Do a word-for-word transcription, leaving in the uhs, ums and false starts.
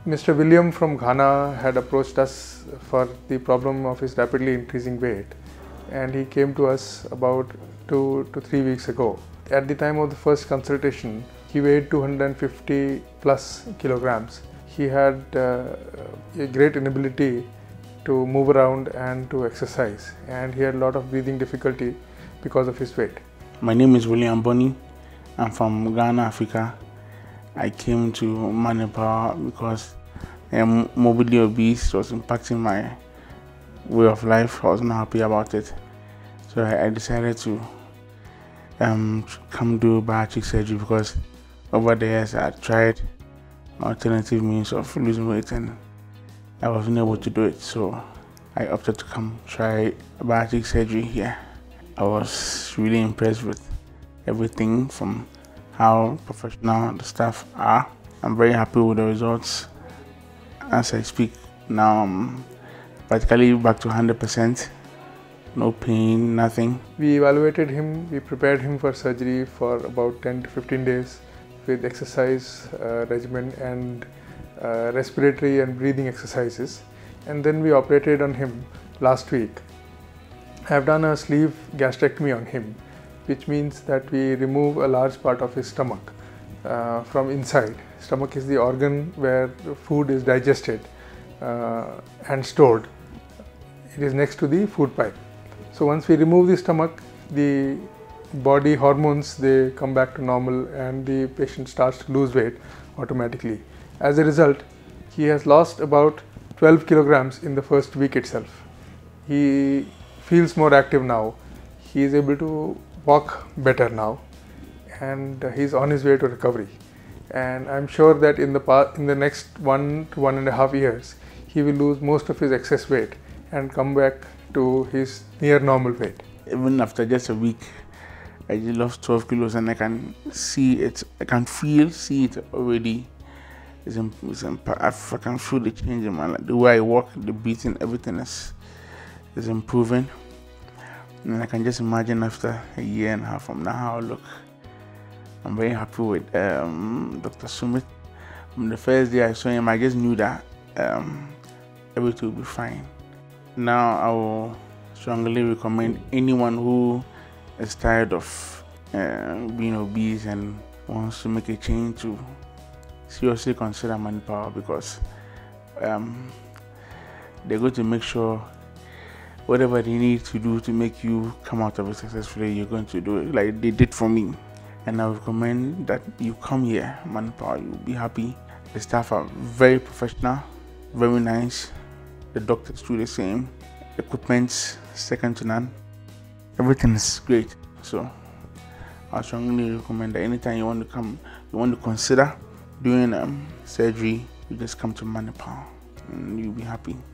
Mister William from Ghana had approached us for the problem of his rapidly increasing weight, and he came to us about two to three weeks ago. At the time of the first consultation, he weighed two hundred fifty plus kilograms. He had uh, a great inability to move around and to exercise, and he had a lot of breathing difficulty because of his weight. My name is William Bonny. I'm from Ghana, Africa. I came to Manipal because I am morbidly obese. It was impacting my way of life. I was not happy about it. So I, I decided to um, come do bariatric surgery because over the years I tried alternative means of losing weight and I wasn't able to do it. So I opted to come try bariatric surgery here. I was really impressed with everything from how professional the staff are. I'm very happy with the results. As I speak now, I'm practically back to one hundred percent. No pain, nothing. We evaluated him, we prepared him for surgery for about ten to fifteen days with exercise uh, regimen and uh, respiratory and breathing exercises. And then we operated on him last week. I have done a sleeve gastrectomy on him, which means that we remove a large part of his stomach uh, from inside. Stomach is the organ where food is digested uh, and stored. It is next to the food pipe. So once we remove the stomach, the body hormones, they come back to normal and the patient starts to lose weight automatically. As a result, he has lost about twelve kilograms in the first week itself. He feels more active now. He is able to walk better now, and he's on his way to recovery. And I'm sure that in the past, in the next one to one and a half years, he will lose most of his excess weight and come back to his near normal weight. Even after just a week, I just lost twelve kilos, and I can see it. I can feel, see it already. It's, it's I can feel the change in my life. The way I walk, the breathing, everything is is improving. And I can just imagine after a year and a half from now how I look. I'm very happy with um, Doctor Sumit. From the first day I saw him, I just knew that um, everything will be fine. Now I will strongly recommend anyone who is tired of uh, being obese and wants to make a change to seriously consider Manipal, because um, they're going to make sure whatever they need to do to make you come out of it successfully, you're going to do it like they did for me. And I recommend that you come here, Manipal, you'll be happy. The staff are very professional, very nice. The doctors do the same. Equipment's second to none. Everything is great. So I strongly recommend that anytime you want to come, you want to consider doing um, surgery, you just come to Manipal and you'll be happy.